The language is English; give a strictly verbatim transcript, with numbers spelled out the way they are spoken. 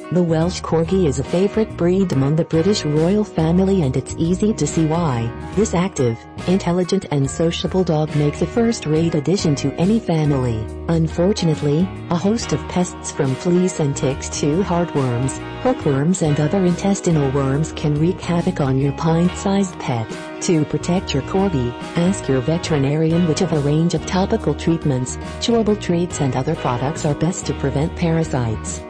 The Welsh Corgi is a favorite breed among the British royal family, and it's easy to see why. This active, intelligent and sociable dog makes a first-rate addition to any family. Unfortunately, a host of pests from fleas and ticks to heartworms, hookworms and other intestinal worms can wreak havoc on your pint-sized pet. To protect your Corgi, ask your veterinarian which of a range of topical treatments, chewable treats and other products are best to prevent parasites.